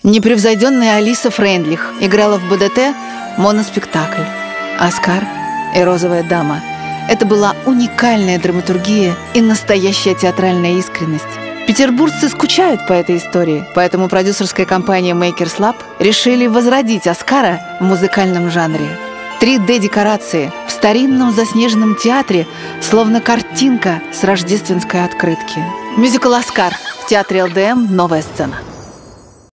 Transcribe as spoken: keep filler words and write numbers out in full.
Непревзойденная Алиса Фрейндлих играла в БДТ моноспектакль «Оскар и розовая дама». Это была уникальная драматургия и настоящая театральная искренность. Петербуржцы скучают по этой истории, поэтому продюсерская компания Makers Lab решили возродить «Оскара» в музыкальном жанре. три дэ-декорации в старинном заснеженном театре, словно картинка с рождественской открытки. Мюзикл «Оскар» в театре эл дэ эм «Новая сцена».